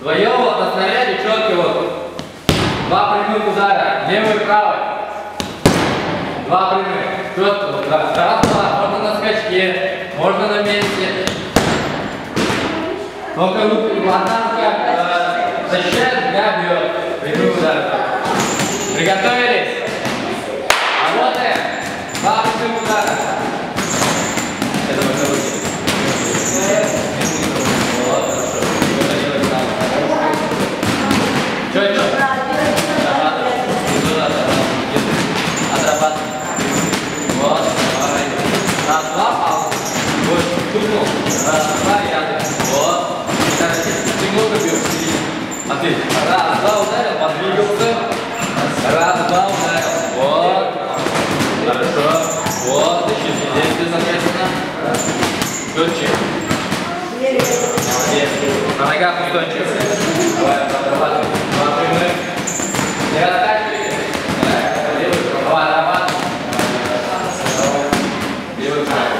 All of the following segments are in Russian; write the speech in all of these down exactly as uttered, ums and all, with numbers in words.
Вдвоем вот на снаряде четко вот. Два прямых удара. Левый и правый. Два прямых. Четко вот. Раз, два. Можно на скачке. Можно на месте. Только одна рука э, защищает, другая бьет. Прямой удар. Приготовились. Работаем. Два прямых удара. Это можно выйти. Вот, хорошо. Что это? Отрабатывай. Отрабатывай. Вот, давай. Раз, два, пауза. Вот, тупнул. Раз, два, рядом. Вот. Немного бьешь. Отлично. Раз, два, ударил, подвигался. Раз, два, ударил. Вот. Хорошо. Вот, еще здесь, соответственно. Ключик. Молодец. На ногах устойчиво. Давай, отрабатывай. Два прямых. Не раскачивай. Давай, отрабатывай. Левый правый.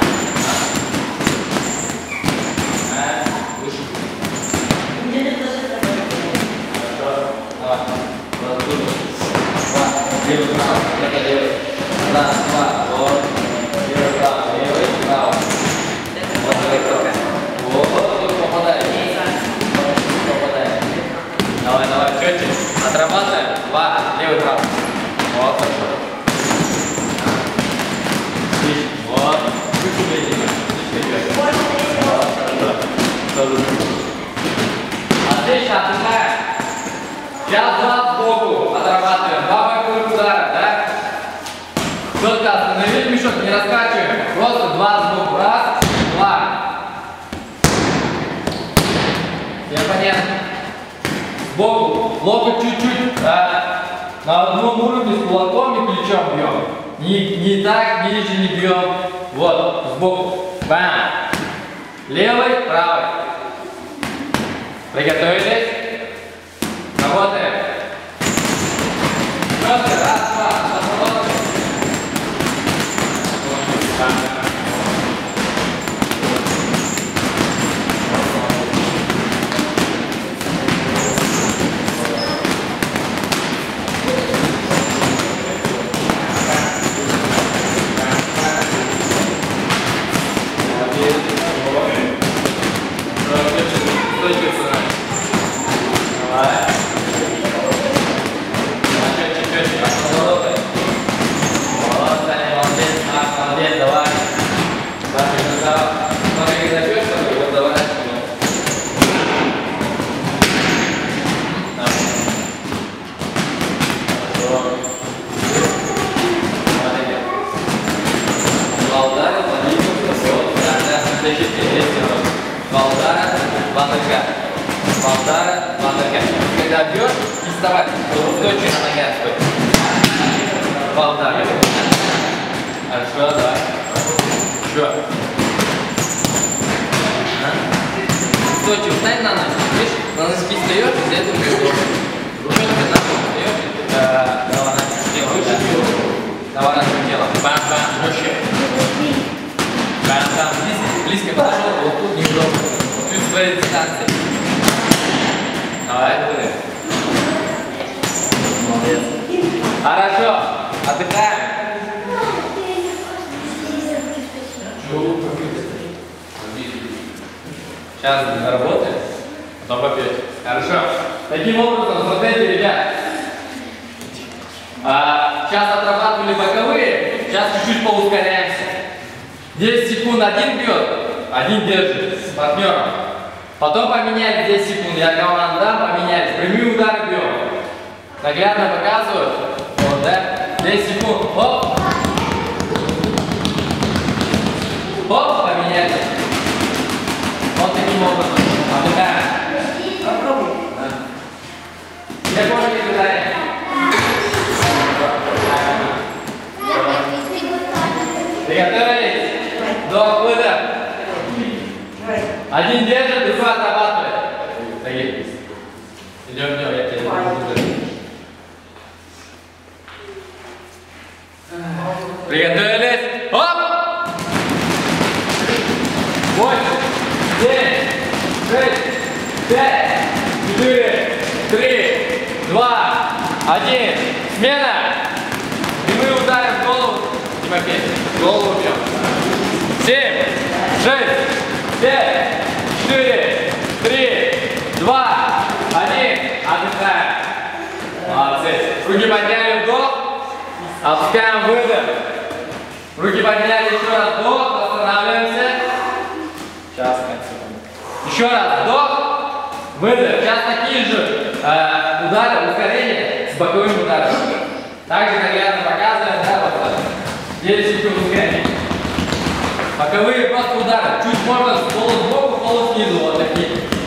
Выше. Хорошо. Давай. Два. Левый правый. Это левый. Раз, два. Вот. Левый правый. Левый правый. Вот, давай только. Вот, вот, попадай. Попадай. Давай, давай, четче. Отрабатываем. Два, левый, правый. Вот, хорошо. Вот. Чуть-чуть ближе. Вот, хорошо. Отлично, отдыхаем. Сейчас два сбоку отрабатываем. Два боковых удара, да? Четко остановили мешок, не раскачиваем. Просто два сбоку. Раз, два. Всем понятно? Сбоку, локоть чуть-чуть, да. На одном уровне с кулаком и плечом бьем. Не, не так, ниже не бьем. Вот, сбоку. Бам. Левый, правый. Приготовились? Работаем. Четко, раз, два, работаем. Когда бьешь, не вставай, устойчиво на ногах стой. Два удара. Хорошо, давай. Еще. Устойчиво, встань на ноги. Видишь, на носки встаешь, из этого бьешь. Рукой на ногу встаешь. Давай, выше. Давай, нашим телом. Бам-бам, жестче. Бам-бам, близко, близко подошел, вот тут неудобно. Чуть своей дистанции. Давай, давай. Молодец. Хорошо. Отдыхаем. Сейчас работаем, потом попьете. Хорошо. Таким образом, смотрите, ребят. А, сейчас отрабатывали боковые, сейчас чуть-чуть поускоряемся. десять секунд один бьет, один держит с партнером. Потом поменяли десять секунд, я команду дам, поменялись. Прямые удары бьем. Наглядно показываю. Вот, да? десять секунд. Оп. Оп, поменялись. Вот таким образом. Отдыхаем. Попробуй. Я тоже не ударяю. Приготовились? До выдоха. Один держит, другой отрабатывает. Согибись. Идем, идем, я тебя буду. Приготовились? Оп! Восемь, девять, шесть, пять, четыре, Смена. И мы ударим в голову. Тимофей, в голову бьем. Семь, шесть, пять, четыре, три, два, один. Отдыхаем. Молодцы. Руки подняли, вдох. Опускаем, выдох. Руки подняли, еще раз вдох. Восстанавливаемся. Сейчас концу. Еще раз вдох. Выдох. Сейчас такие же э, удары, ускорения с боковым ударом. Также наглядно показываем, да, вот десять секунд ускорения. Боковые просто удары. Чуть можно полу сбоку, полу снизу. Вот такие.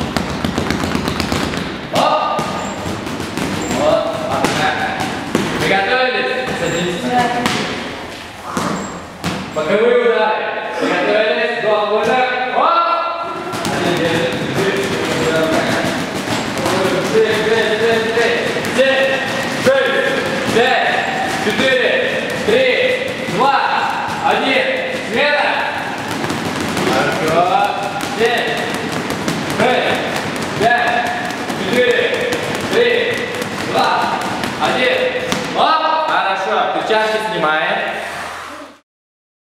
Оп. Вот. Приготовились? Садимся. Боковые удары. Приготовились? Вдох, выдох. Оп. Один, девять, семь, шесть, пять, четыре, три, два, один. Смена. Хорошо. семь, шесть, пять, четыре, три, два, один.